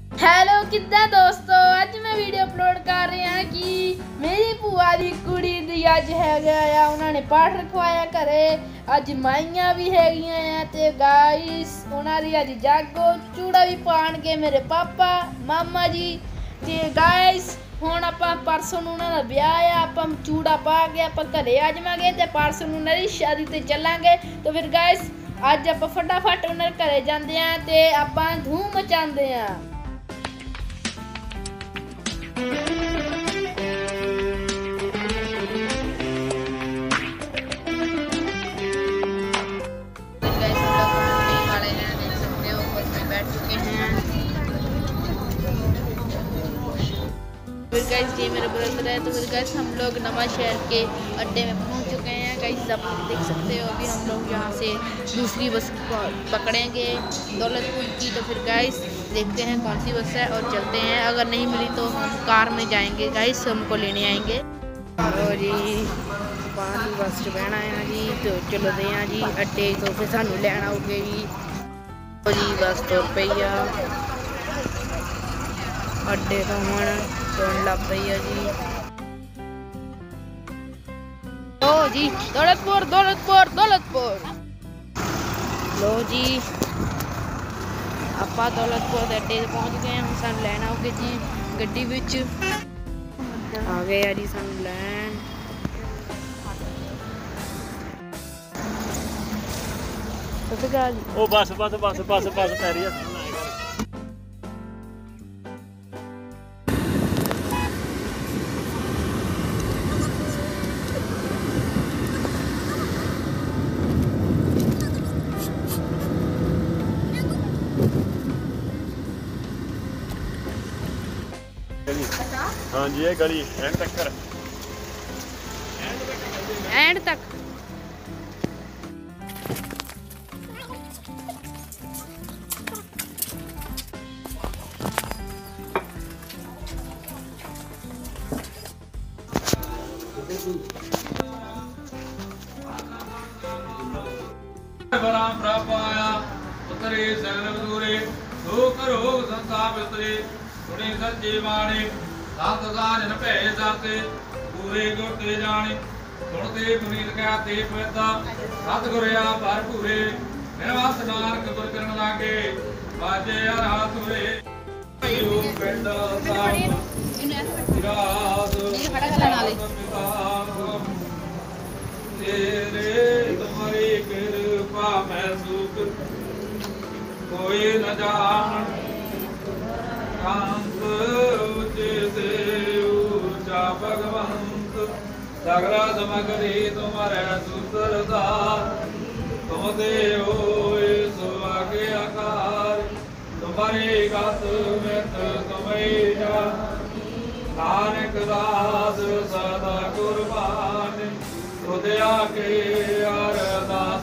Hello किद्दां दोस्तों, अज मैं video upload कर रहा कि मेरी भूआ की कुड़ी दी अज है उन्होंने पाठ रखवाया घरे। अज माइया भी है ते गाइस उन्होंने अज जागो चूड़ा भी पान के मेरे पापा मामा जी ते गाइस हुण आपां परसों नूं उन्हां दा ब्याह है, आपां चूड़ा पा के आपां घरे आ जावांगे ते परसों नूं उन्हां दी शादी ते चलांगे। तो फिर गाइस अज आपां फटाफट उन्हां दे घरे जांदे आ ते आपां धूम मचांदे आ। फिर गाइस ये मेरा ब्रदर है। तो फिर गाइस हम लोग नवा शहर के अड्डे में पहुंच चुके हैं। गाइस आप देख सकते हो अभी हम लोग यहाँ से दूसरी बस पकड़ेंगे दौलतपुर की। तो फिर गाइस देखते हैं कौन सी बस है और चलते हैं। अगर नहीं मिली तो हम कार में जाएंगे, गाइस हमको लेने आएंगे। और जी बाहर बस बहना है जी, तो चलते हैं जी अड्डे। तो फिर सानू लैन आऊगे जी। तो जी बस तुर पई आ अड्डे तो हम तुरन लग पई है जी। लो जी दौलतपुर दौलतपुर दौलतपुर। लो जी आप दौलतपुर के अड्डे पहुँच गए। हम सानू लैन आओगे जी गड्डी विच आ गए है जी सानू लैन। ओ बस बस बस बस बस पै रही है। हाँ जी ये गली एंड तक कर एंड तक। बराम प्रापाया उतरे सगल दूरे हो करो संताप उतरे सुने सच्चे बाणे सात साजन भै जाते पूरे गुरते जाने सुनते पुनीत कहते पैदा सतगुर आ भरपूरे निवास नानक गुर करन लागे बाजे हर हाथ रे यो पिंड साहिब विराज तेरे तुम्हारी कृपा मैं सुख कोई न जान कांत ऊंचे से ऊंचा भगवंत सगला समगरी तुम्हारे सुंदरदार तुम दे हो सो आगे आकार तुम्हारी गात में तुम्हें जान नानक दास सदा कुर्बान उदया के अरदास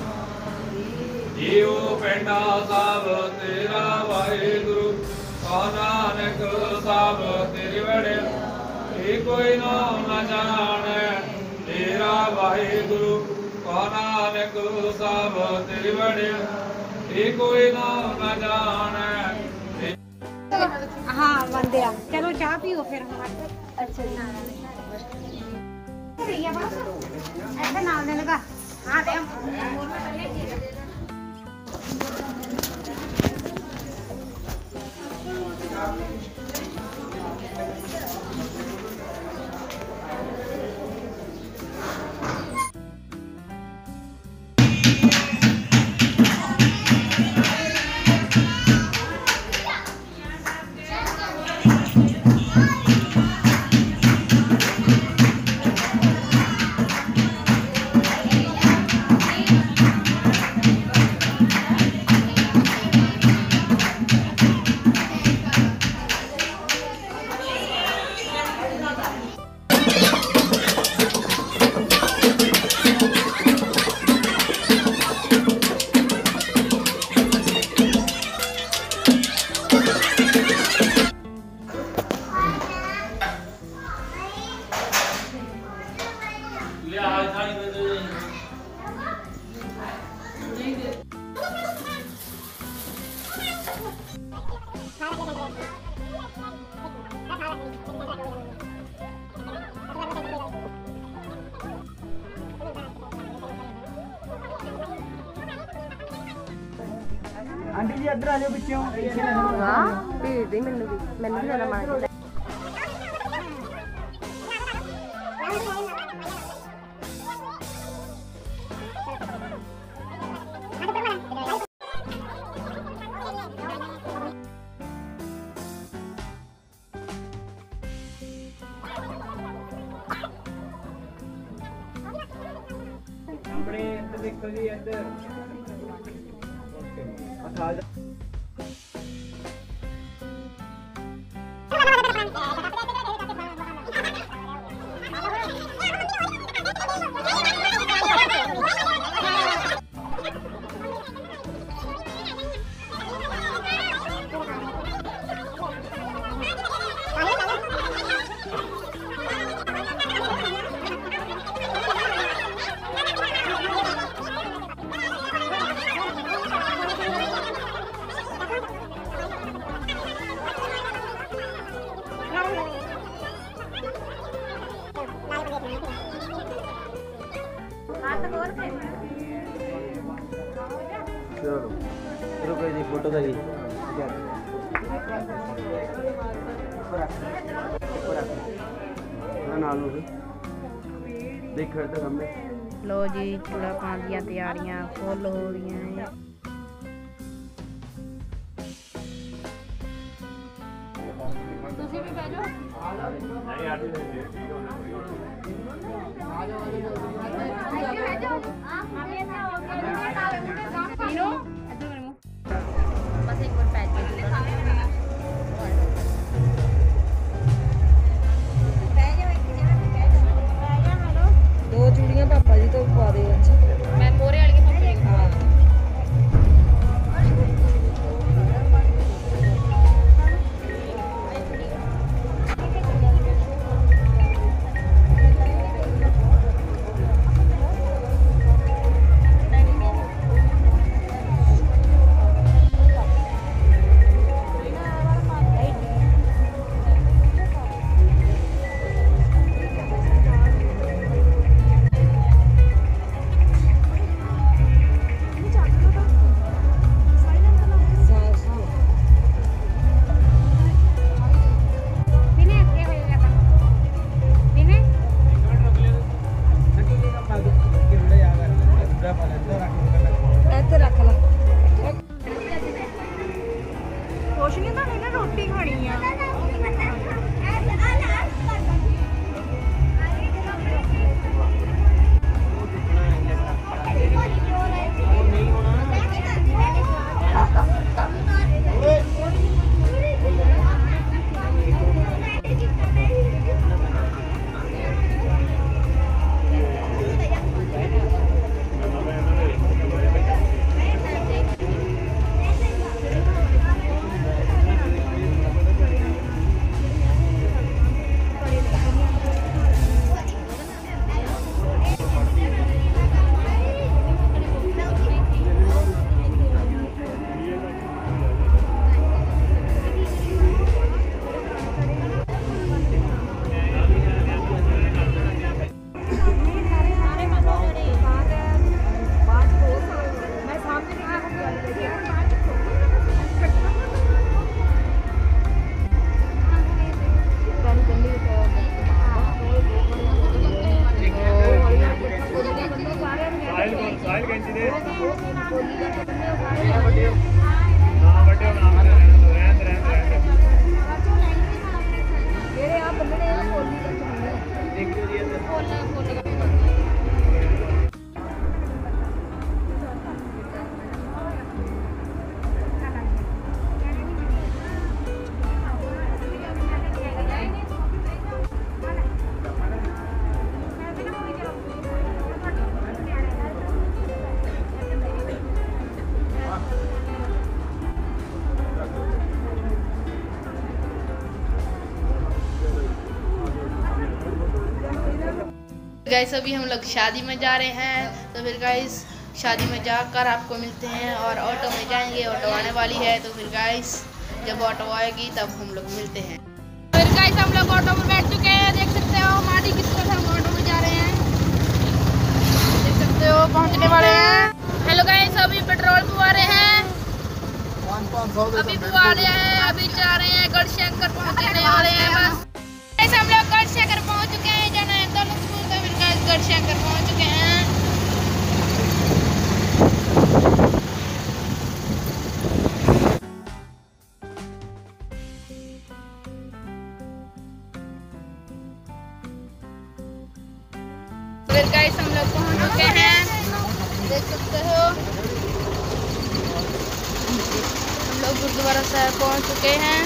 जीव पेंडा साब तेरा वाहिगुरु नानक साब तेरे बड़े कोई नाम न जाने तेरा वाहिगुरु नानक साब तेरे बड़े कोई नाम न जाने। हाँ बंदे चलो चाह पियो फिर। अच्छा ऐसा नाम देने लगा। हाँ आंटी जी इधर आ जाओ पिछे हाँ भेज दे मैनू भी लेना मार अपने इधर देखो जी इधर अखाल चलो रुको जी फोटो का जी देख रहे थे हमने लो जी चूड़ा पान दी तैयारियां फुल हो रही हैं ਤੁਸੀਂ ਵੀ ਬਹਿ ਜਾਓ बस एक बार पैच दो चूड़ियां पापा जी तो पा दे मैं कोरे वाली गाइस अभी हम लोग शादी में जा रहे हैं, तो फिर गाइस शादी में जाकर आपको मिलते हैं और ऑटो में जाएंगे। ऑटो आने वाली है, तो फिर गाइस जब ऑटो आएगी तब हम लोग मिलते हैं। फिर गाइस हम लोग ऑटो में बैठ चुके हैं, देख सकते हो माटी किस तरह हम ऑटो में जा रहे हैं, देख सकते हो पहुंचने वाले हैं। हेलो गाइस अभी पेट्रोल पवा रहे हैं, अभी बुआ आ रहे हैं, अभी जा रहे हैं गढ़शंकर पहुंचने वाले हैं बस। ऐसे हम लोग गढ़शंकर पहुंच चुके हैं, जाना है दोनों स्कूल का, फिर गढ़शंकर पहुंच चुके हैं। फिर गाइस हम लोग पहुंच चुके हैं, देख सकते हो हम लोग गुरुद्वारा साहब पहुंच चुके हैं।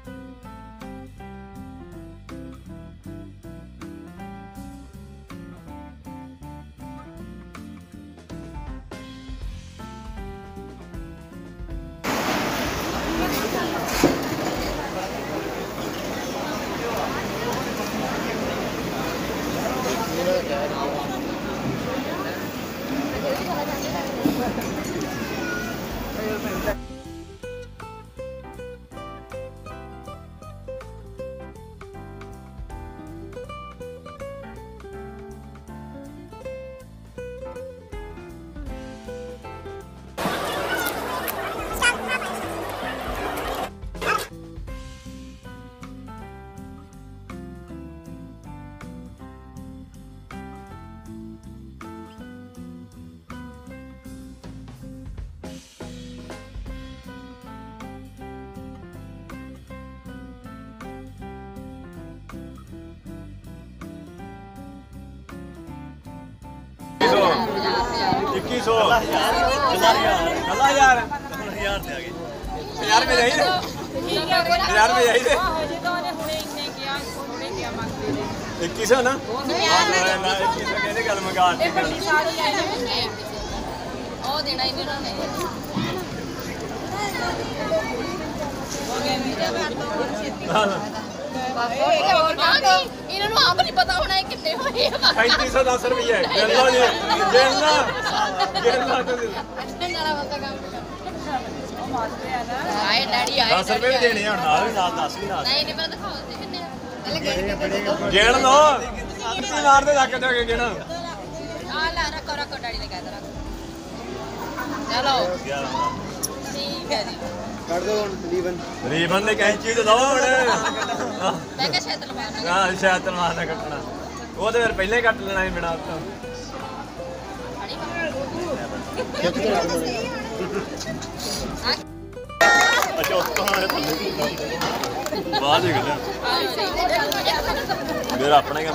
ना गल मंगा आप नहीं पता होना है कितने 3510 रुपये दस रुपये भी देने गेड़ लो मार दे जाके गेड़ चलो ठीक है जी कर दो रीबन ने कहीं चीज दो शायद मारना कटना वो तो फिर पहले कट लेना ही बिना अच्छा बाद मेरा अपना ही काम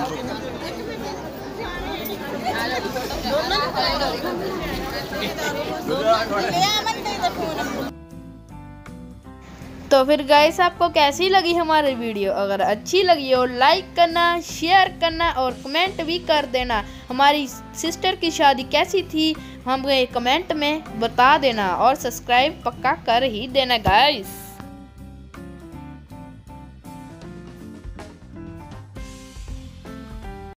तो फिर गाइस आपको कैसी लगी हमारी वीडियो? अगर अच्छी लगी हो लाइक करना, शेयर करना और कमेंट भी कर देना। हमारी सिस्टर की शादी कैसी थी हमें कमेंट में बता देना और सब्सक्राइब पक्का कर ही देना गाइस।